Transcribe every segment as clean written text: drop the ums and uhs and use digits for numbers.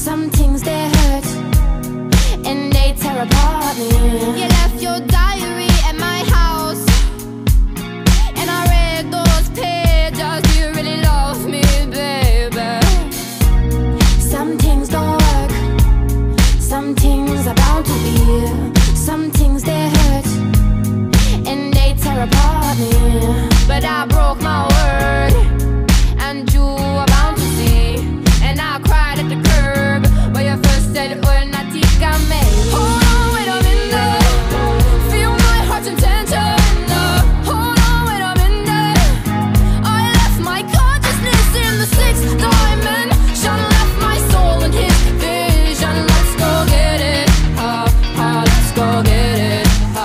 Some things they hurt and they tear apart me. You left your diary at my house, and I read those pages. You really love me, baby. Some things don't work, some things are bound to be. Some things they hurt and they tear apart me. But I broke my word, and you are bound to see. And I cried at the curb where you first said, "Oh, Natika me." Hold on, wait a minute. Feel my heart's intention. Hold on, wait a minute. I left my consciousness in the sixth dimension, left my soul in his vision. Let's go get it. Let's go get it.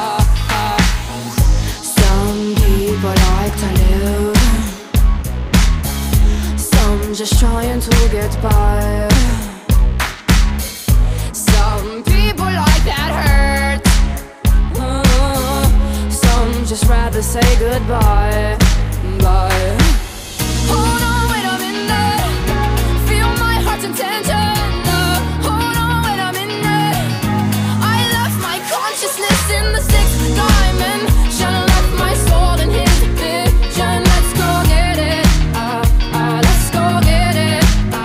Some people like to live, some just trying to get by. Some people like that hurt, some just rather say goodbye. Bye. Hold on, wait a minute. Feel my heart's intention. Hold on, wait a minute. I left my consciousness in the sixth dimension, left my soul in his vision. Let's go get it. Let's go get it.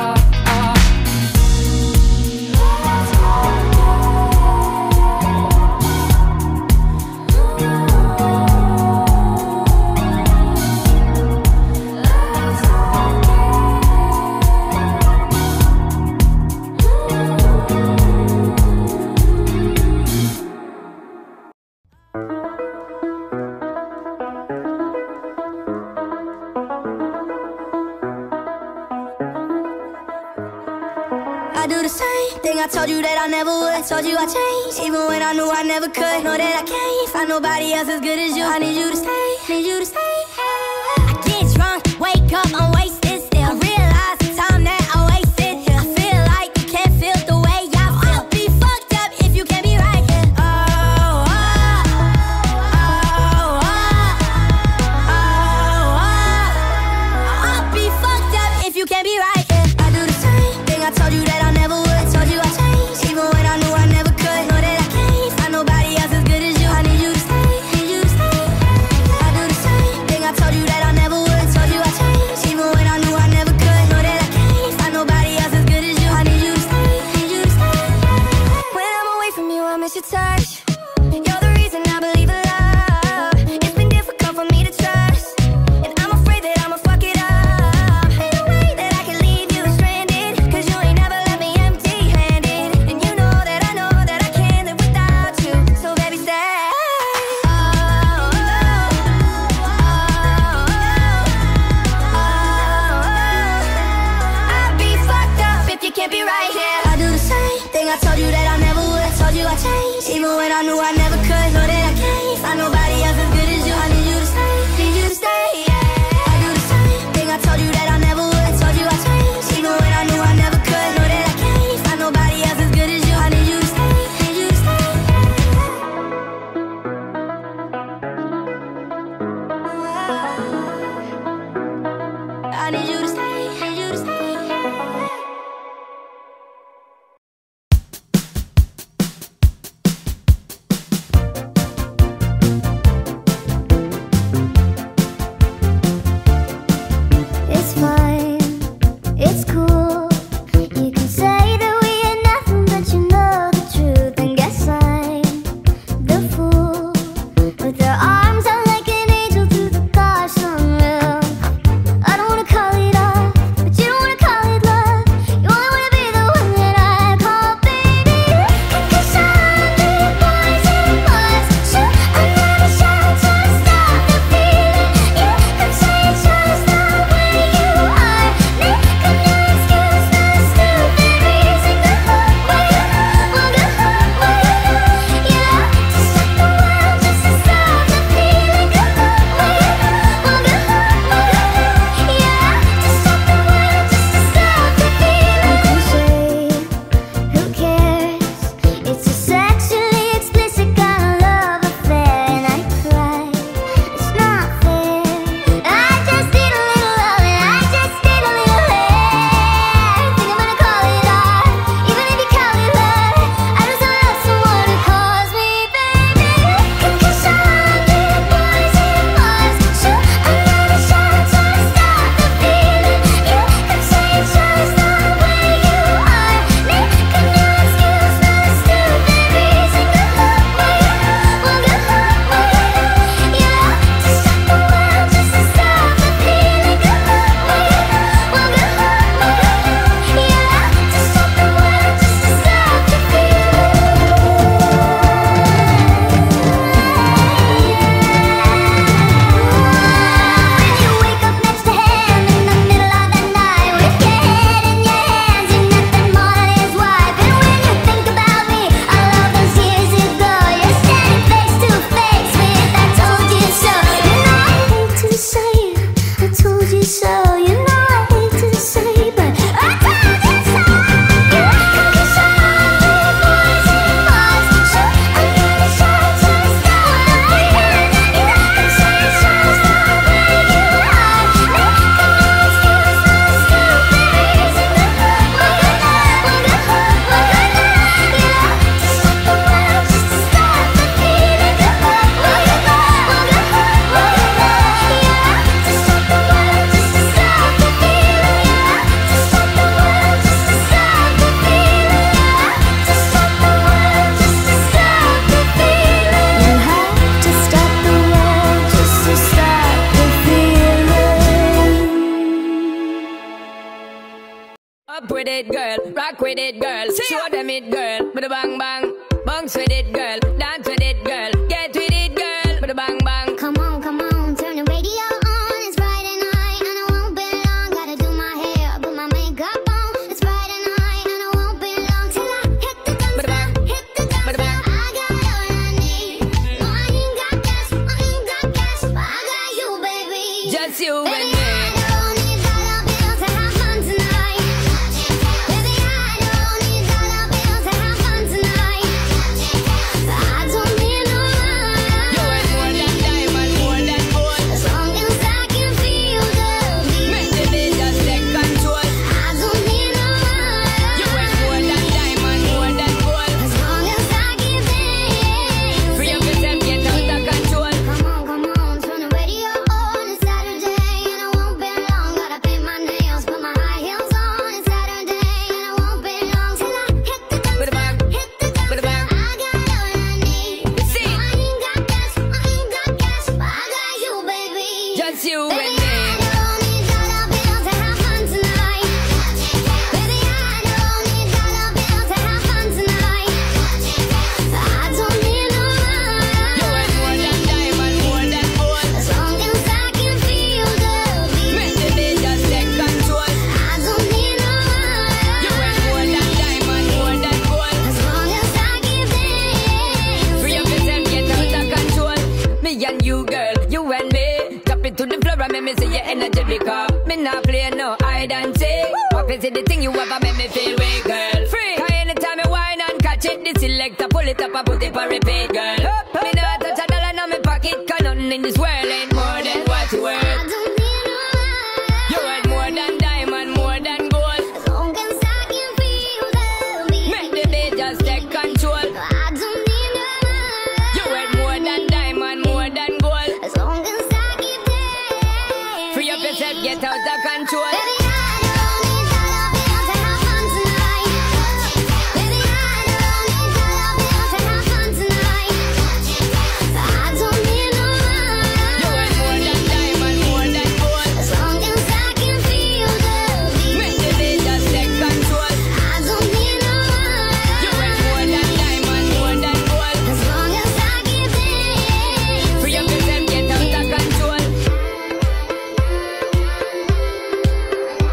I do the same thing I told you that I never would. Told you I changed, even when I knew I never could. Know that I can't find nobody else as good as you. I need you to stay, need you to stay. I get drunk, wake up, I'm wasted still. I realize the time that I wasted here. I feel like you can't feel the way I feel. I'll be fucked up if you can't be right here. I'll be fucked up if you can't be right here. I do the same thing I told you that I never would. Told you I changed, even when I knew I never could. Know that I can't find nobody else as good as you. I need you to stay, need you to stay. I do the same thing I told you that I never would. Told you I changed, even when I knew I never could. Know that I can't find nobody else as good as you. I need you to stay, need you to stay. When I'm away from you, I miss your touch. You're the reason I believe in love. It's been difficult for me to trust, and I'm afraid that I'ma fuck it up. Ain't no way that I can leave you stranded, 'cause you ain't never left me empty-handed. And you know that I can't live without you. So baby, stay. I'd be fucked up if you can't be right here. I do the same thing I told you that I never would. Told you I changed, even when I knew I never could. Know that I can't find nobody else as good as you. I need you to stay, need you to stay. I do the same thing I told you that I never would. Told you I changed, even when I knew I never could. Know that I can't find nobody else as good as you. I need you to stay, need you to stay. I need you to stay, need you to stay. It's fine, it's cool. You can say that we ain't nothing, but you know the truth. And guess I'm the fool with her arms out like an angel through the car sunroof. I don't wanna call it so. You know I hate to say, but I told you so. Cause you're so ugly, boys and boys. So I'm gonna show to the stars. You can say it's just the way you are. Make up no excuse, no stupid reason to walk Up with it, girl. Rock with it, girl. Show them it, girl. With a bang bang. Bounce with it, girl. Dance with it, girl. Get with it, girl. With a bang bang. Come on, turn the radio on. It's Friday night and I won't be long. Gotta do my hair, put my makeup on. It's Friday night and I won't be long till I hit the dance floor, hit the dance floor. I got all I need. No, I ain't got cash, but I got you, baby. Just you Baby, and me. I don't need dollar bills to have fun tonight. Baby, I don't need dollar bills to have fun tonight. I don't need no money. You ain't more than diamond, more than gold. As long as I can feel the beat. Make the beat just take control. I don't need no money. You ain't more than diamond, more than gold. As long as I can dance. Free up yourself, get out of control. Come on, turn the radio on. It's Saturday and I won't be long. Gotta paint my nails, put my high heels on. It's Saturday and I won't be long till I hit the dance With a bang, floor, hit the dance with a bang. floor. I got all I need. See? No, I ain't got cash, but I got you, baby. Just you Baby, and me. I don't need dollar bills to have fun tonight. Baby, I don't need dollar bills to have fun tonight. I don't need no You money. ain't more than diamond, more than gold. As long as I can feel the Make beat. the beat just take control. I don't need no You ain't money. more than diamond, more than gold. As long as I can dance. Free up yourself, get out of control. Me and you, girl, you and me. Drop it to the floor and make me see your energy because me not play no hide and seek. What is it the thing you ever make me feel weak, girl? Free. Cause anytime you whine and catch it, the selector pull it up and put it for repeat, girl. Me not touch a dollar in my pocket, cause nothing in this world ain't more than what you I worth. don't need no money. You ain't more than diamond, more than gold. As long as I can feel the beat. Make the beat just take control. I don't need no money. You ain't more than diamond, more than gold. As long as I can dance. Free up yourself, get out of control. Baby, I don't need dollar bills to have fun tonight. Baby, I don't need dollar bills to have fun tonight. I don't need no You money. ain't more than diamond, more than gold. As long as I can feel the Make beat. the beat just take control. I don't need no You ain't money. more than diamond, more than gold. As long as I can dance. Free up yourself, get out of control.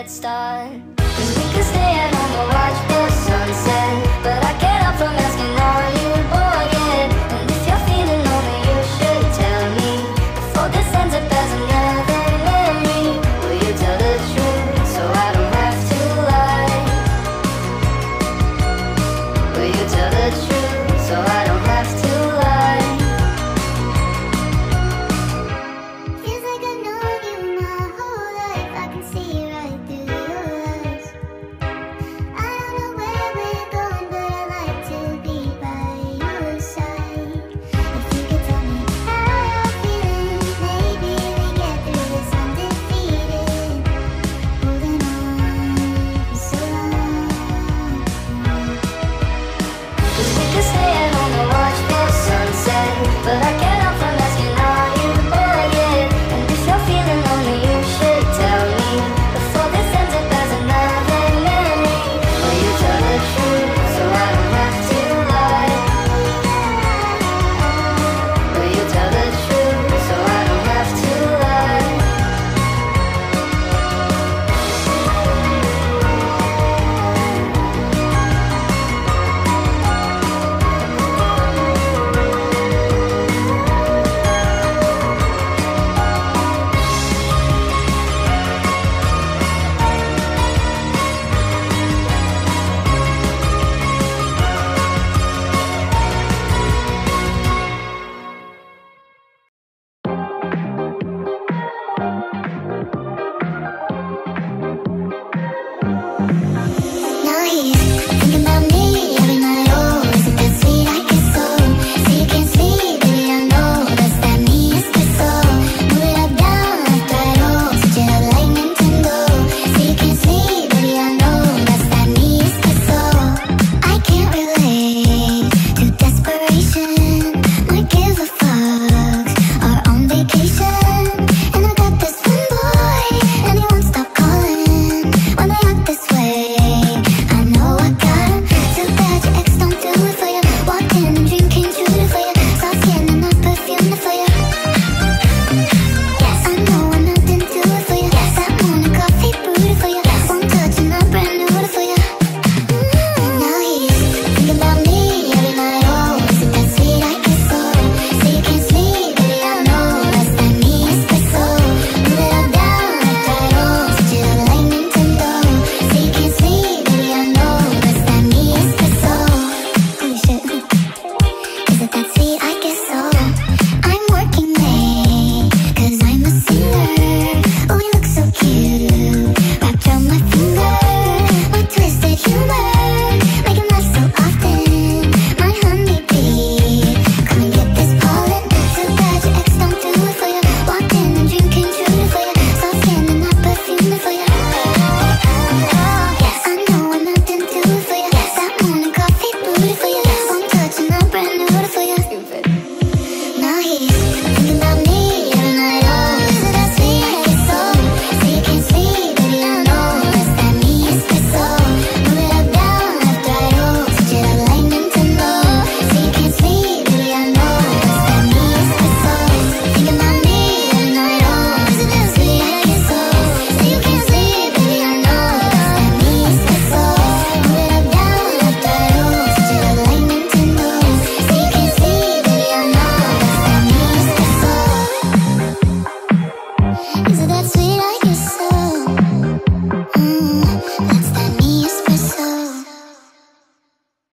head start.